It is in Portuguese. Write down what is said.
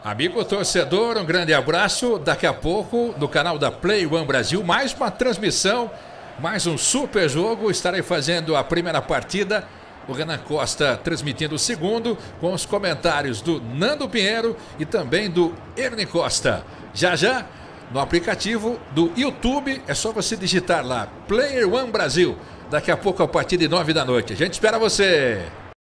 Amigo torcedor, um grande abraço. Daqui a pouco, no canal da Play One Brasil, mais uma transmissão, mais um super jogo. Estarei fazendo a primeira partida, o Renan Costa transmitindo o segundo, com os comentários do Nando Pinheiro e também do Ernie Costa. Já já, no aplicativo do YouTube, é só você digitar lá, Player One Brasil. Daqui a pouco, a partir de 9 da noite. A gente espera você!